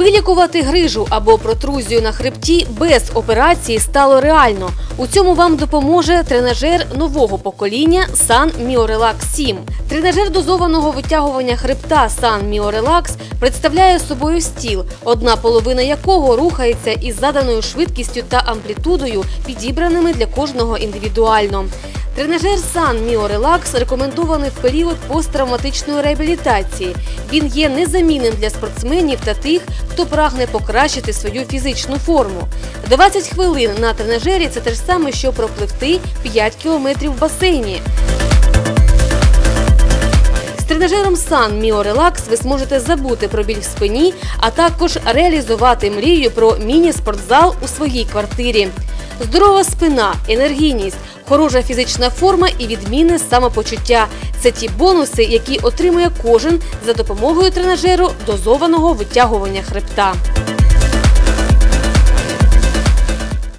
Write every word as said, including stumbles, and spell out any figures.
Вилікувати грижу або протрузію на хребті без операції стало реально. У цьому вам допоможе тренажер нового покоління Sun MioRelax сім. Тренажер дозованого витягування хребта Sun MioRelax представляє собою стіл, одна половина якого рухається із заданою швидкістю та амплітудою, підібраними для кожного індивідуально. Тренажер Sun MioRelax рекомендований в період посттравматичної реабілітації. Він є незамінним для спортсменів та тих, хто прагне покращити свою фізичну форму. двадцять хвилин на тренажері – це те ж саме, що пропливти п'ять кілометрів в басейні. З тренажером Sun MioRelax ви зможете забути про біль в спині, а також реалізувати мрію про міні-спортзал у своїй квартирі. Здорова спина, енергійність, хороша фізична форма і відмінне самопочуття – це ті бонуси, які отримує кожен за допомогою тренажеру дозованого витягування хребта.